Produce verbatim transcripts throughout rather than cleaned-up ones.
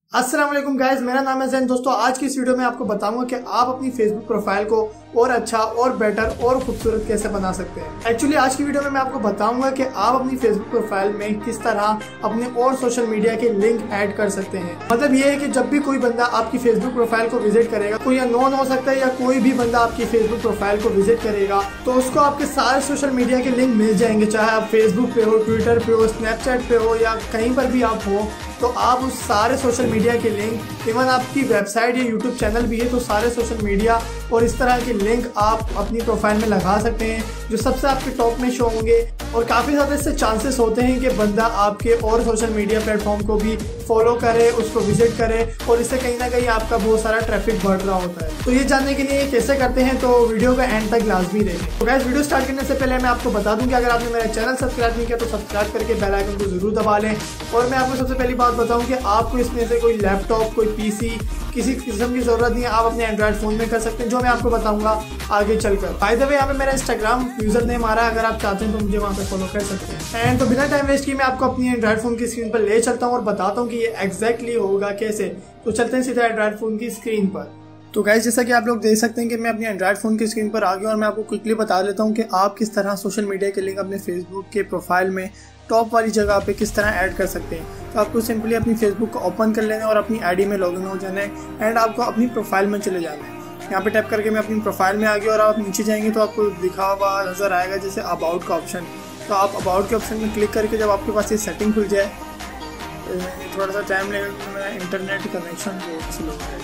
अस्सलाम वालेकुम गाइस, मेरा नाम है जैन। दोस्तों आज की इस वीडियो में आपको बताऊंगा कि आप अपनी फेसबुक प्रोफाइल को और अच्छा और बेटर और खूबसूरत कैसे बना सकते हैं। एक्चुअली आज की वीडियो में मैं आपको बताऊंगा कि आप अपनी फेसबुक प्रोफाइल में किस तरह अपने और सोशल मीडिया के लिंक ऐड कर सकते हैं। मतलब ये है कि जब भी कोई बंदा आपकी फेसबुक प्रोफाइल को विजिट करेगा, कोई अननोन हो सकता है या कोई भी बंदा आपकी फेसबुक प्रोफाइल को विजिट करेगा, तो उसको आपके सारे सोशल मीडिया के लिंक मिल जाएंगे। चाहे आप फेसबुक पे हो, ट्विटर पे हो, स्नैपचैट पे हो या कहीं पर भी आप हो, तो आप उस सारे सोशल मीडिया के लिंक, इवन आपकी वेबसाइट या यूट्यूब चैनल भी है तो सारे सोशल मीडिया और इस तरह के लिंक आप अपनी प्रोफाइल में लगा सकते हैं, जो सबसे आपके टॉप में शो होंगे। और काफ़ी ज़्यादा इससे चांसेस होते हैं कि बंदा आपके और सोशल मीडिया प्लेटफॉर्म को भी फॉलो करे, उसको विजिट करे और इससे कहीं ना कहीं आपका बहुत सारा ट्रैफिक बढ़ रहा होता है। तो ये जानने के लिए कैसे करते हैं तो वीडियो का एंड तक लाजमी रहें। तो गाइस वीडियो स्टार्ट करने से पहले मैं आपको बता दूं कि अगर आपने मेरा चैनल सब्सक्राइब नहीं किया तो सब्सक्राइब करके बेल आइकन को जरूर दबा लें। और मैं आपको सबसे पहली बात बताऊं कि आपको इसमें से कोई लैपटॉप, कोई पीसी, किसी किस्म की जरूरत नहीं है। आप अपने एंड्रॉइड फोन में कर सकते हैं, जो मैं आपको बताऊंगा आगे चलकर। बाय द वे यहाँ पे मेरा इंस्टाग्राम यूजर नेम आ रहा है, अगर आप चाहते हैं तो मुझे वहाँ पे फॉलो कर सकते हैं। एंड तो बिना टाइम वेस्ट किए मैं आपको अपनी एंड्रॉइड फोन की स्क्रीन पर ले चलता हूँ और बताता हूँ कि ये एग्जैक्टली होगा कैसे। तो चलते हैं सीधा एंड्रॉइड फोन की स्क्रीन पर। तो गाइस जैसा कि आप लोग देख सकते हैं कि मैं अपनी एंड्रॉइड फ़ोन की स्क्रीन पर आ गया और मैं आपको क्विकली बता देता हूं कि आप किस तरह सोशल मीडिया के लिंक अपने फेसबुक के प्रोफाइल में टॉप वाली जगह पे किस तरह ऐड कर सकते हैं। तो आपको सिंपली अपनी फेसबुक को ओपन कर लेना है और अपनी आईडी में लॉगिन हो जाना है एंड आपको अपनी प्रोफाइल में चले जाना है। यहाँ पे टैप करके मैं अपनी प्रोफाइल में आ गया और आप नीचे जाएंगे तो आपको लिखा हुआ नज़र आएगा जैसे अबाउट का ऑप्शन। तो आप अबाउट के ऑप्शन में क्लिक करके जब आपके पास ये सेटिंग खुल जाए, थोड़ा सा टाइम लगेगा क्योंकि मेरा इंटरनेट कनेक्शन बहुत स्लो है।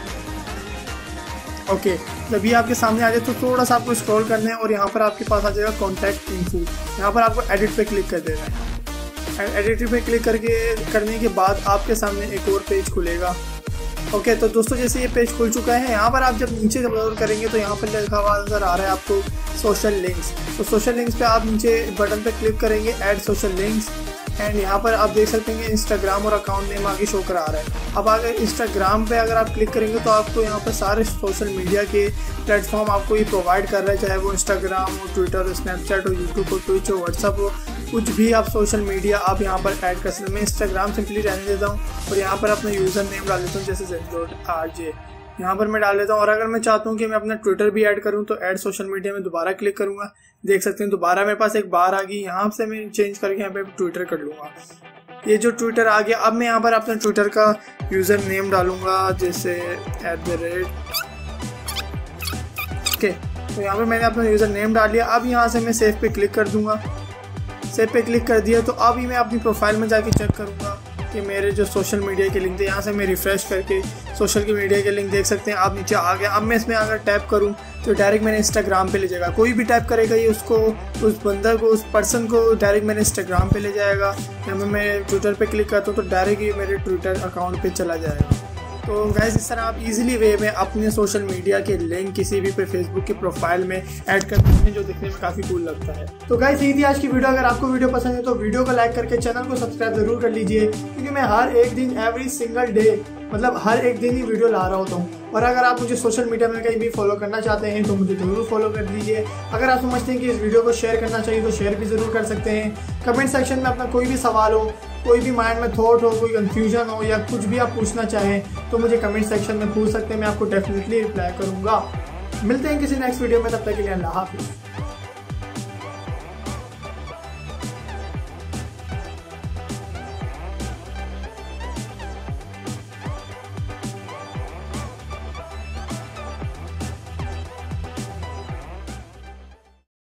ओके okay, जब ये आपके सामने आ जाए तो थोड़ा सा आपको स्क्रॉल करना है और यहाँ पर आपके पास आ जाएगा कॉन्टैक्ट इन्फो। यहाँ पर आपको एडिट पे क्लिक कर देना है एंड एडिट पे क्लिक करके करने के बाद आपके सामने एक और पेज खुलेगा। ओके okay, तो दोस्तों जैसे ये पेज खुल चुका है, यहाँ पर आप जब नीचे ब्राउज़ करेंगे तो यहाँ पर लिखा हुआ नज़र आ रहा है आपको सोशल लिंक्स। तो सोशल लिंक्स पे आप नीचे बटन पे क्लिक करेंगे, ऐड सोशल लिंक्स, एंड यहाँ पर आप देख सकते हैं कि इंस्टाग्राम और अकाउंट नेम आगे शो करा रहा है। अब अगर इंस्टाग्राम पे अगर आप क्लिक करेंगे तो आपको यहाँ पर सारे सोशल मीडिया के प्लेटफॉर्म आपको ये प्रोवाइड कर रहा है, चाहे वो इंस्टाग्राम हो, ट्विटर हो, स्नैपचैट हो, यूट्यूब हो, ट्विच हो, व्हाट्सअप हो, कुछ भी आप सोशल मीडिया आप यहाँ पर ऐड कर सकते हैं। मैं इंस्टाग्राम सिंपली रहने देता हूँ और यहाँ पर अपना यूज़र नेम डाल देता हूँ, जैसे जेड डॉट आर जे यहाँ पर मैं डाल देता हूँ। और अगर मैं चाहता हूँ कि मैं अपना ट्विटर भी ऐड करूँ तो ऐड सोशल मीडिया में दोबारा क्लिक करूँगा, देख सकते हैं दोबारा मेरे पास एक बार आ गई। यहाँ से मैं चेंज करके यहाँ पे ट्विटर कर लूँगा। ये जो ट्विटर आ गया, अब मैं यहाँ पर अपना ट्विटर का यूज़र नेम डालूँगा, जैसे एट द रेट ओके। तो यहाँ पर मैंने अपना यूज़र नेम डाल लिया। अब यहाँ से मैं सेव पे क्लिक कर दूँगा। सेव पे क्लिक कर दिया तो अभी मैं अपनी प्रोफाइल में जाके चेक करूँगा कि मेरे जो सोशल मीडिया के लिंक थे, यहाँ से मैं रिफ़्रेश करके सोशल के मीडिया के लिंक देख सकते हैं। आप नीचे आ गया। अब मैं इसमें अगर टैप करूँ तो डायरेक्ट मैंने इंस्टाग्राम पे ले जाएगा। कोई भी टैप करेगा ये उसको, उस बंदर को, उस पर्सन को डायरेक्ट मैंने इंस्टाग्राम पे ले जाएगा। या मैं ट्विटर पे क्लिक करता हूँ तो डायरेक्ट ये मेरे ट्विटर अकाउंट पे चला जाएगा। तो गाइस इस तरह आप इजीली वे में अपने सोशल मीडिया के लिंक किसी भी पे फेसबुक के प्रोफाइल में ऐड कर सकते हैं, जो दिखने में काफ़ी कूल लगता है। तो गाइस यही थी आज की वीडियो। अगर आपको वीडियो पसंद है तो वीडियो को लाइक करके चैनल को सब्सक्राइब जरूर कर लीजिए, क्योंकि मैं हर एक दिन एवरी सिंगल डे मतलब हर एक दिन ही वीडियो ला रहा होता हूँ। और अगर आप मुझे सोशल मीडिया में कहीं भी फॉलो करना चाहते हैं तो मुझे ज़रूर फॉलो कर दीजिए। अगर आप समझते हैं कि इस वीडियो को शेयर करना चाहिए तो शेयर भी ज़रूर कर सकते हैं। कमेंट सेक्शन में अपना कोई भी सवाल हो, कोई भी माइंड में थॉट हो, कोई कंफ्यूजन हो या कुछ भी आप पूछना चाहें तो मुझे कमेंट सेक्शन में पूछ सकते हैं। मैं आपको डेफिनेटली रिप्लाई करूँगा। मिलते हैं किसी नेक्स्ट वीडियो में, तब तक के लिए अल्लाह हाफिज़।